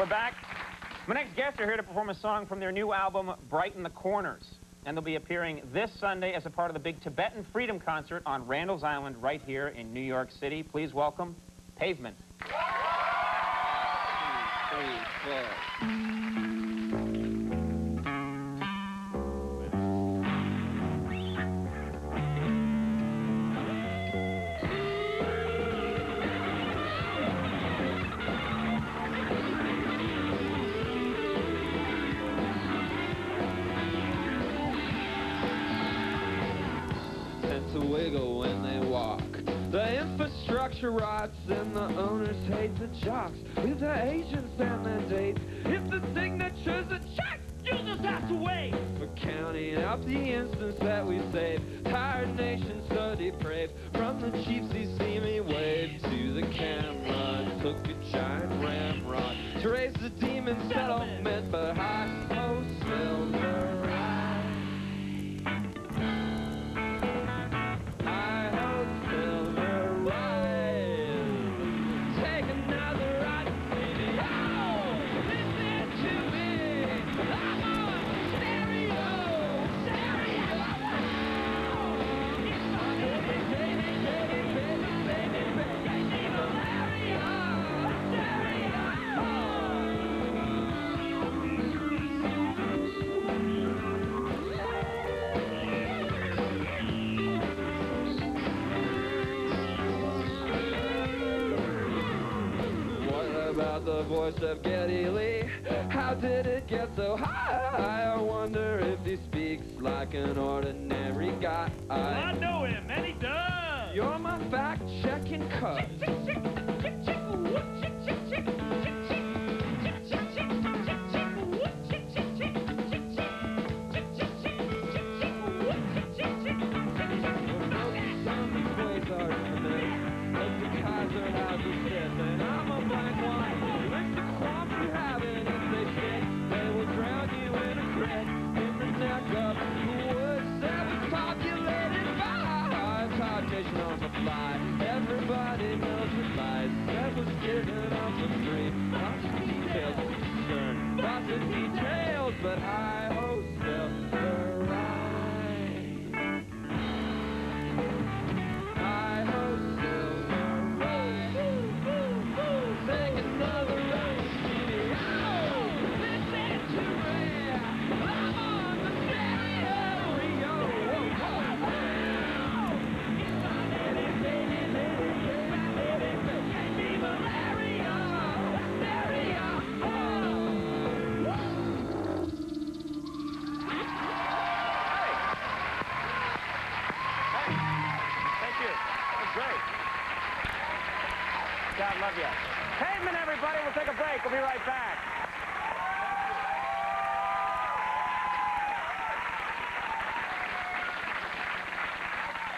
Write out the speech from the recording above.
we're back. My next guests are here to perform a song from their new album, Brighten the Corners. And they'll be appearing this Sunday as a part of the big Tibetan Freedom Concert on Randall's Island right here in New York City. Please welcome Pavement. 1, 2, 3, 4. To wiggle when they walk. The infrastructure rots and the owners hate the jocks with their agents and their dates. If the signatures are checked, you'll just have to wait for counting up the instance that we saved. Tired nation so depraved. From the chiefs he see me wave to the camera. Took a giant ramrod to raise the demon settlement, but I so silver. About the voice of Geddy Lee, how did it get so high? I wonder if he speaks like an ordinary guy. Well, I know him, and he does. You're my fact-checking cuz. Everybody knows the lies that was given off the free. Lots of details of concern, lots of details, but I oh still the right. I oh still the right. Take another ride, Jimmy. Oh, listen to me. I'm on the stereo. God love you. Pavement, everybody. We'll take a break. We'll be right back.